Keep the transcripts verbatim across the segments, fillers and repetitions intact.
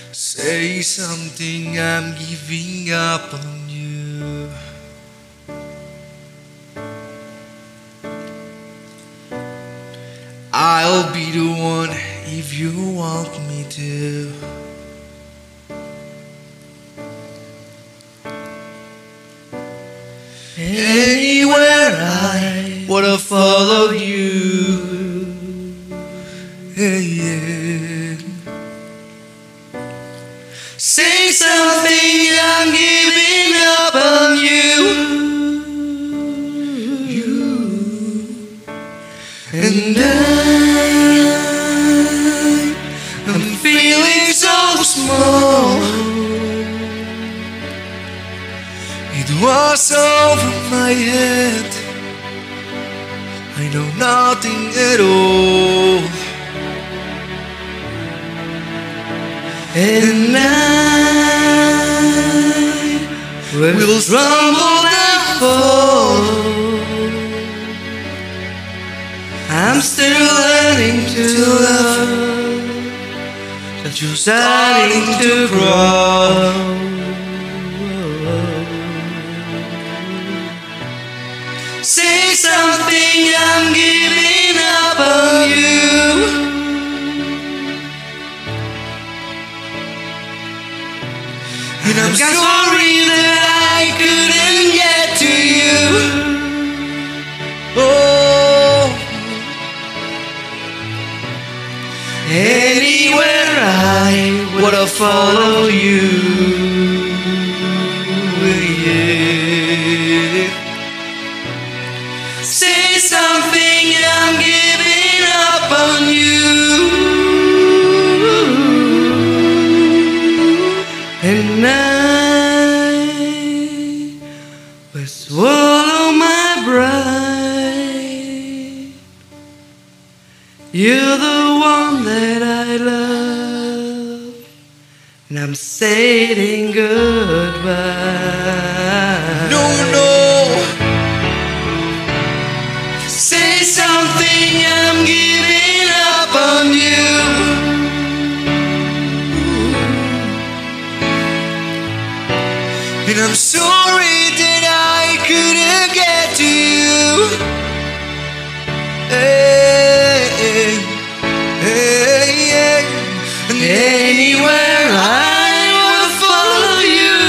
Say something, I'm giving up on you. I'll be the one if you want me to. Anywhere I wanna follow you. Hey, yeah. Say something, I'm giving up on you. You and I, I'm feeling so small. It was over my head. I know nothing at all. And I will rumble and fall. I'm still learning to love, but you're starting to grow. Say something, I'm giving up on you. And I'm sorry that I couldn't get to you. Oh, anywhere I wanna follow you. Yeah. Say something, I'm giving up on you. And I will swallow my pride. You're the one that I love, and I'm saying goodbye. No, no. Say something, I'm giving up on you. And I'm sorry that I couldn't get to you. Hey, hey, hey, hey. And anywhere I will follow you.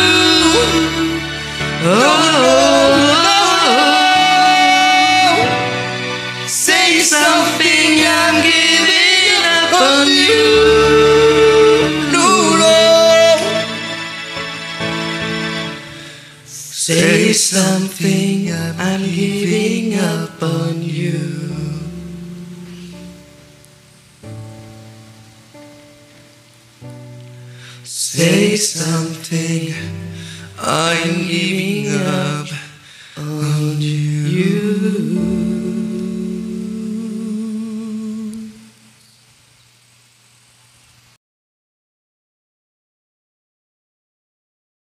Oh, oh, oh. Say something, I'm giving up on you. Say something, I'm giving up on you. Say something, I'm giving up.